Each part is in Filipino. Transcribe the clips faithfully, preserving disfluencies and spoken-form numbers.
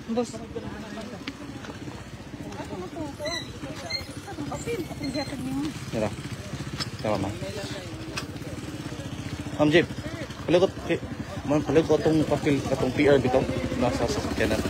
Boss. Yan. Tama ma. Ma'am Jeep, palikot, ma'am palikot itong papel, itong P R bitaw, nasa sasakyanan.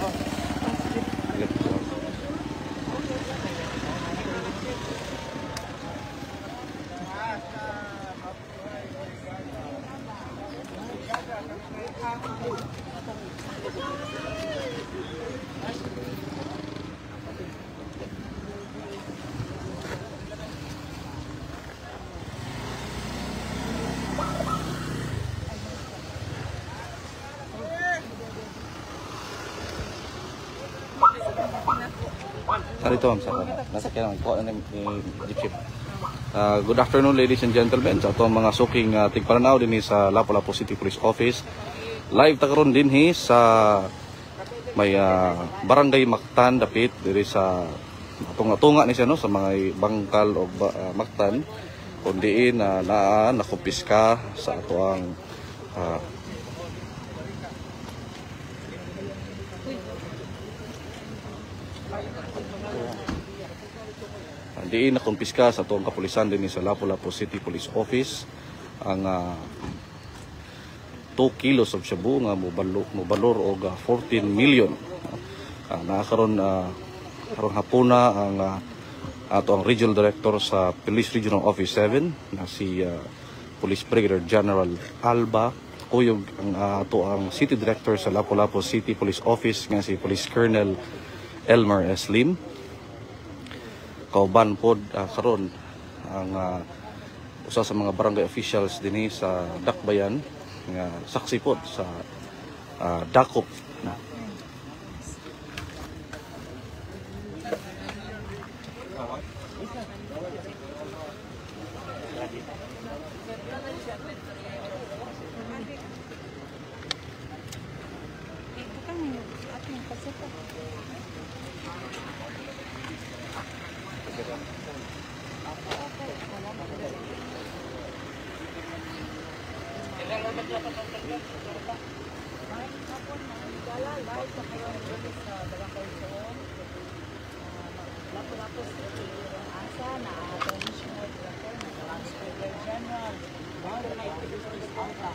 Dito ma'am, sa nasakyan ko ni Jeep. Uh, good afternoon ladies and gentlemen. Sa atong mga suking uh, tigparanaw din sa Lapu-Lapu City Police Office. Live ta karon dinhi sa may uh, Barangay Mactan dapit diri sa tunga-tunga ni siya no sa mga bangkal o uh, Mactan kun diin na uh, naa nakumpiska sa atoang uh, diin na kumpiska sa atong kapulisan din sa Lapu-Lapu City Police Office ang uh, two kilos of shabu nga mobalor og uh, fourteen million. Uh, Nakakaroon uh, karong hapuna ang uh, ato ang Regional Director sa Police Regional Office seven na si uh, Police Brigadier General Alba kuyog ang uh, ato ang City Director sa Lapu-Lapu City Police Office nga si Police Colonel Elmer S. Lim. Kauban pod uh, karon ang uh, usa sa mga barangay officials dinhi sa Dakbayan nga saksi pod sa uh, dakop na Lapu-Lapu City, asa na Additional Director ng Brigadier General Boundary Police Alba.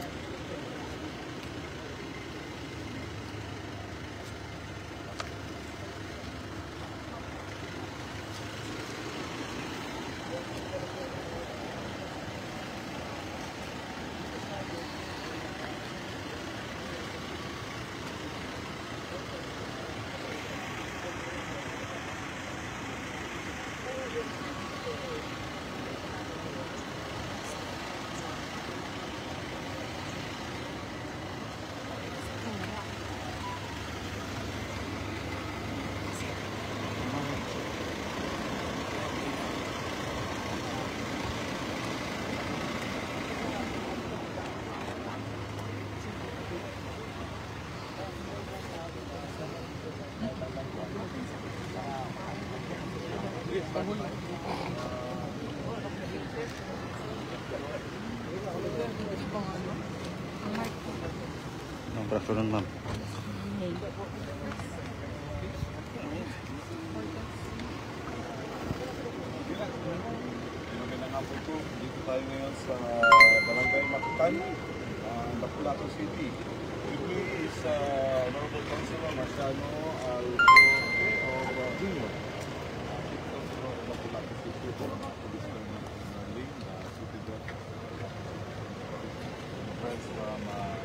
Ang afternoon ma'am. Dito tayo ngayon sa Barangay Mactan, uh, Lapu-Lapu City. With me is uh, Honorable Councilor Marciano Aldo of uh, Junior. Chief Councilor of Lapu-Lapu City for Police Ling, uh, City Director. Friends from uh,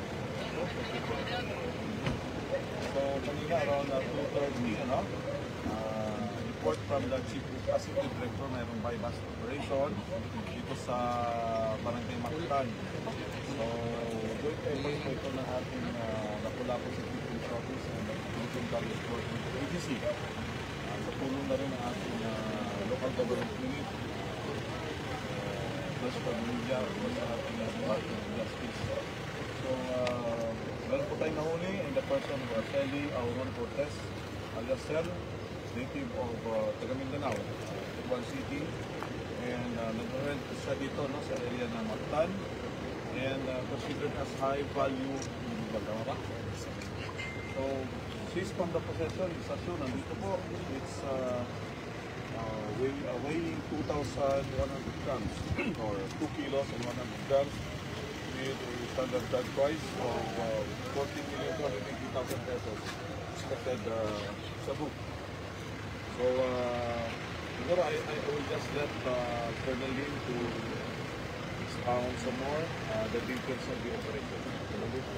so kanina around uh, two thirty, ano? Uh, report from the Chief Executive Director, mayroong bypass operation dito sa Barangay Mactan. So, doon tayo pag-ito ng ating uh, Lapu-Lapu City Police Office and the Philippine Public Enforcement Agency. Uh, sa tulong na rin ng ating uh, local government unit, uh, plus pag-media, plus sa ating uh, Department of Justice. So, uh, meron po tayong nahuli and the person who are Shelly Auron Cortez, alias Sel, native of uh, Taga Mindanao, Tubuan City, and uh, nag-rent siya dito no, sa area ng Mactan, and uh, considered as high value illegal. Tama ba? So, seized from the possession is assumed, nandito po, it's uh, uh, weigh, uh, weighing two thousand one hundred grams or two kilos and one hundred grams with a standard drug price of uh, fourteen million two hundred eighty thousand pesos expected uh, sa book. So, uh, siguro I, I will just let uh, Colonel Lim to expound some more uh, the details of the operation. Colonel Lim?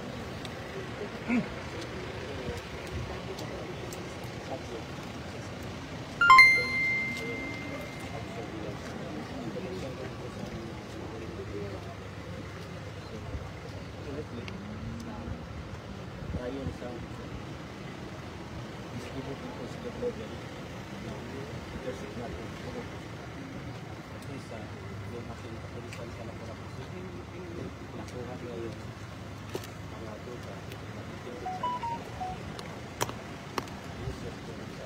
Ayon sa distributing ko sa level na designated ko sa yung ating kapulisan sa Lapu-Lapu City nakuha ngayon mga duta nakikinig sa user ko sa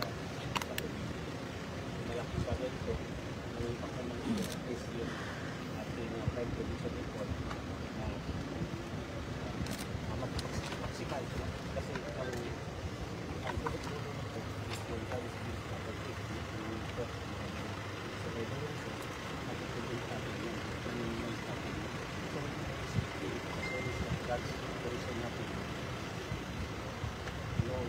malaki sa dito ng pagkaman ng S U ating crime prevention report na makapagsikal sila kasi ang ang product-product is yung service bill na pag-take yung cost sa pwede so nakikita natin yung yung staffing so service na that's operation natin yung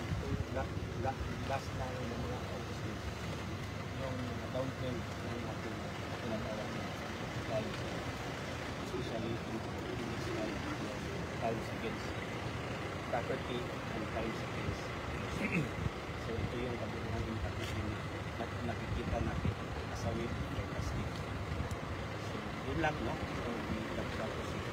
last na yung mga offices yung down trend ng ating tinatawag na crime especially in this kind of crimes against property and crimes against so ito yung kabubuhan ng pagkikin at nakikita natin asawit ng kastig so yun lang no so we love Lapu City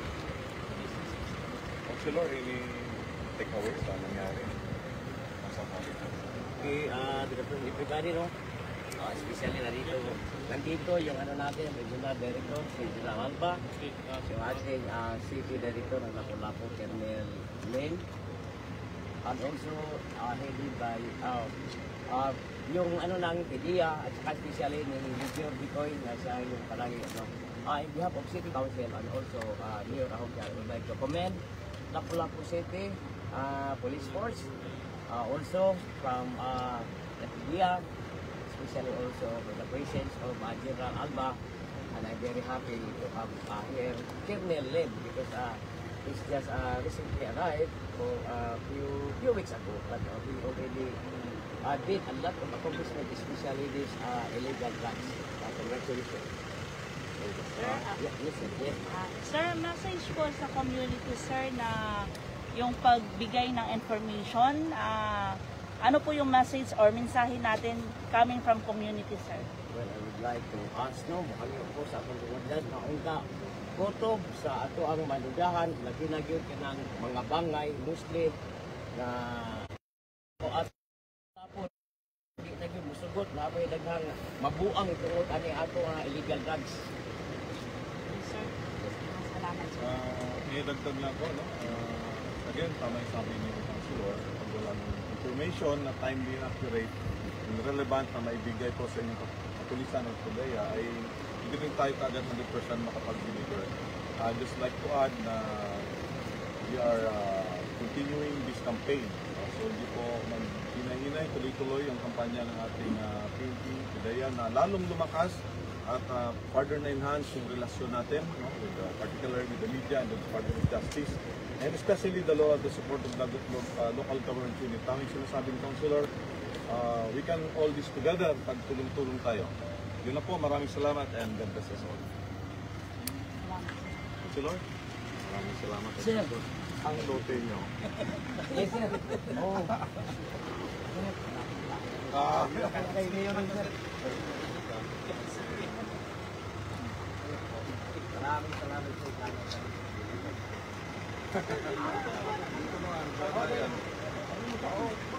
Councilor, any takeaway sa nangyari? Nasa palitan. okay uh, everybody no uh, especially na dito nandito yung ano natin regional director si General Alba yung ating uh, city director ng Lapu-Lapu Colonel Lim and also uh, headed by uh, uh, yung ano ng P D A at saka especially ni Major Bicoy na siya yung palagi ano, uh, in behalf of City Council and also uh, Mayor Ahomya, I would like to commend Lapu-Lapu City uh, Police Force uh, also from uh, the P D A especially also for the presence of uh, General Alba and I'm very happy to have uh, here Colonel Lim because uh, he's just uh, recently arrived for a uh, few few weeks ago, but uh, we already uh, did a lot of accomplishment, especially this uh, illegal drugs. Uh, congratulations. Uh, yeah, yes, sir. Yes. Ah, sir, message po sa community, sir, na yung pagbigay ng information, ah, ano po yung message or mensahe natin coming from community, sir? Well, I would like to ask no, kami po sa pagkukunan na unta kutob sa ato ang manudahan, lagi na yun kanang mga bangay, mostly na o at tapos hindi na yun musugot na may daghang mabuang tungod ani ato ang illegal drugs. Sir, salamat, sir. Uh, idagdag lang po, no? Uh, again, tama yung sabi ni Councilor, pag walang information na timely and accurate and relevant na maibigay po sa inyong kapulisan at P D A ay hindi rin tayo kagad one hundred percent makapag-deliver. Uh, just like to add na we are uh, continuing this campaign. Uh, so hindi po mag-hinay-hinay, tuloy-tuloy ang kampanya ng ating uh, P N P, P D A na lalong lumakas at uh, further na-enhance yung relasyon natin, no, with, uh, particularly with the media and the Department of Justice. And especially the, law, the support of the uh, local government unit. Tama yung sinasabing Councilor, uh, we can all this together pag tulong-tulong tayo. Yun na po, maraming salamat and God bless us all. Councilor, maraming salamat. Sir. Ang lote nyo. Yes, sir. Oh. Ah, Kay Mayor rin, sir. Maraming salamat po. dito naman,